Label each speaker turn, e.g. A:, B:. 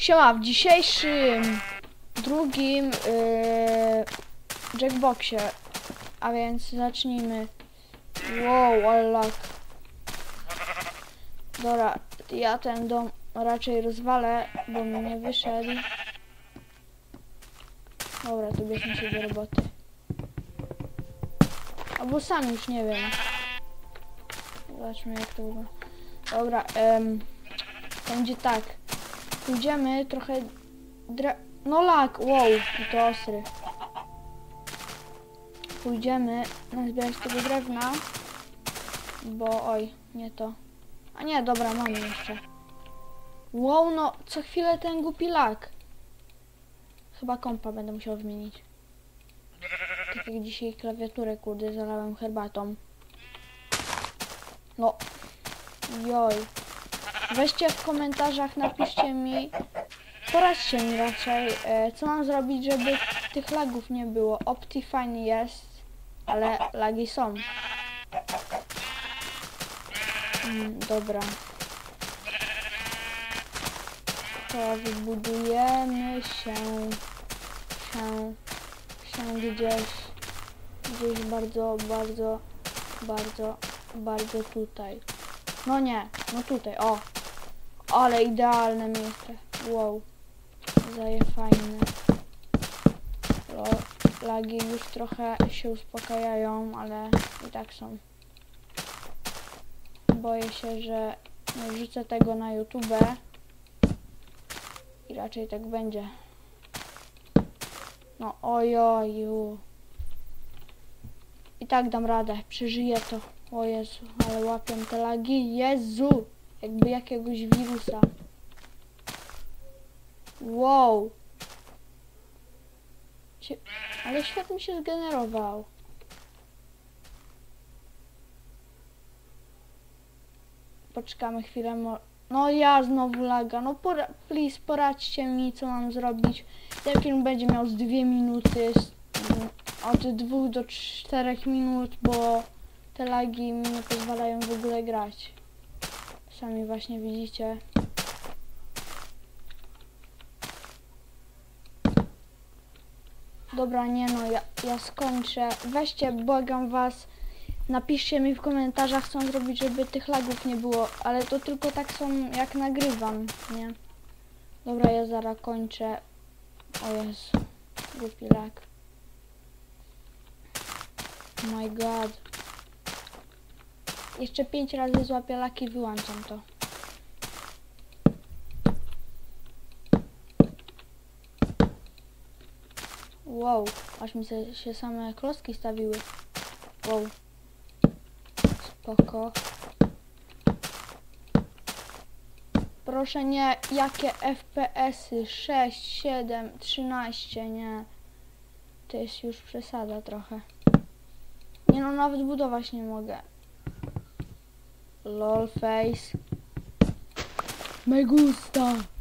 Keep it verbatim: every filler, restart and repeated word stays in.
A: Siema, w dzisiejszym drugim yy, Jackboxie, a więc zacznijmy. Wow, ale lag. Dobra, ja ten dom raczej rozwalę, bo mi nie wyszedł. Dobra, to bierzmy się do roboty. Albo sam już nie wiem. Zobaczmy, jak to wygląda. Dobra, um, będzie tak. Pójdziemy trochę dre... No lag, wow, i to ostry. Pójdziemy nazbierać tego drewna, bo oj, nie to. A nie, dobra, mamy jeszcze. Wow, no, co chwilę ten głupi lag. Chyba kompa będę musiał wymienić. Tak jak dzisiaj klawiaturę, kurde, zalałem herbatą. No, joj. Weźcie w komentarzach, napiszcie mi, poradźcie mi raczej, e, co mam zrobić, żeby tych lagów nie było. Optifine jest, ale lagi są. Mm, dobra. To wybudujemy się, się, się gdzieś, gdzieś bardzo, bardzo, bardzo, bardzo tutaj. No nie, no tutaj, o. Ale idealne miejsce. Wow. Zaje fajne. O, lagi już trochę się uspokajają, ale i tak są. Boję się, że nie wrzucę tego na YouTube. I raczej tak będzie. No ojoju. I tak dam radę. Przeżyję to. O Jezu, ale łapią te lagi. Jezu! Jakby jakiegoś wirusa. Wow. Cie... Ale świat mi się zgenerował. Poczekamy chwilę. Mo... No ja znowu laga. No pora... please, poradźcie mi, co mam zrobić. Ten film będzie miał z dwie minuty. Z... Od dwóch do czterech minut, bo te lagi mi nie pozwalają w ogóle grać. Sami właśnie widzicie. Dobra, nie no, ja, ja skończę. Weźcie, błagam was, napiszcie mi w komentarzach, co mam zrobić, żeby tych lagów nie było. Ale to tylko tak są, jak nagrywam, nie? Dobra, ja zaraz kończę. O Jezu, głupi lag. Oh my god. Jeszcze pięć razy złapię lag i wyłączam to. Wow, aż mi se, się same klocki stawiły. Wow. Spoko. Proszę nie, jakie F P S-y? sześć, siedem, trzynaście, nie. To jest już przesada trochę. Nie no, nawet budować nie mogę. Lol face. Me gusta.